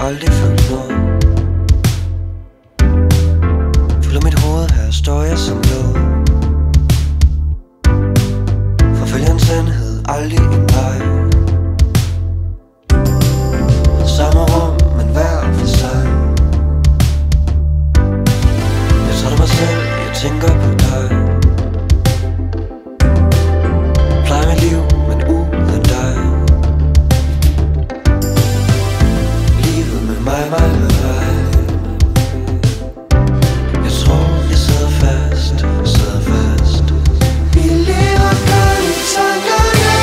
aldrig følt noget. Fylder mit hoved, her står jeg som låg. Forfølger en sandhed, aldrig en vej. Samme rum, men hver for sig. Jeg tror det mig selv, jeg tænker på dig. Plejer mit liv, men uden dig. Livet med mig med dig. Jeg tror, jeg sidder fast. Vi lever kun i tankerne,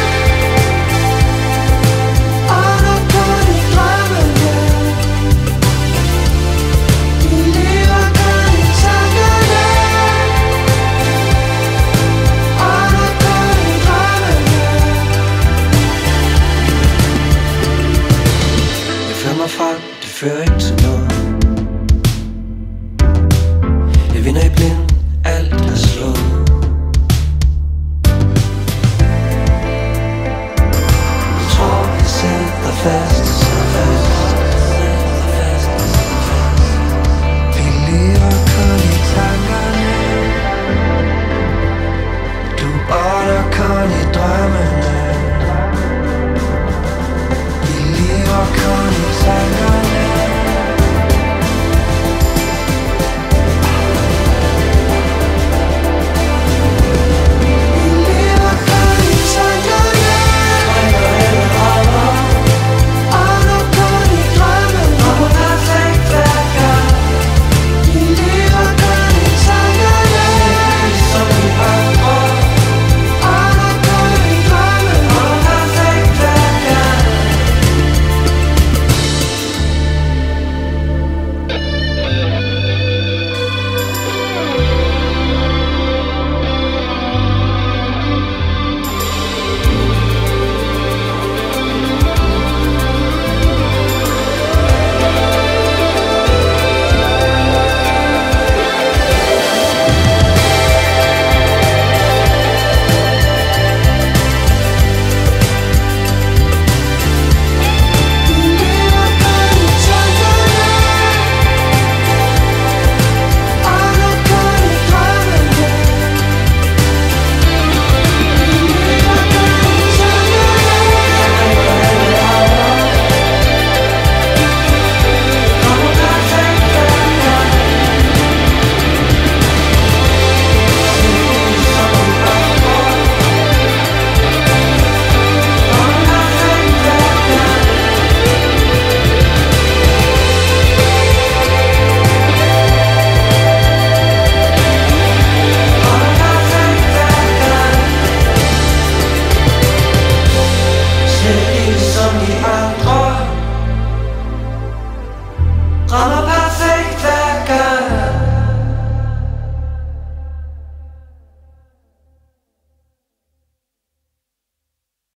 og der kun i drømmene. Vi lever kun i tankerne, og der kun i drømmene. Jeg fører mig frem, det fører ikke til noget. Jeg vinder i blind, alt er slået. Jeg tror, jeg sidder fast.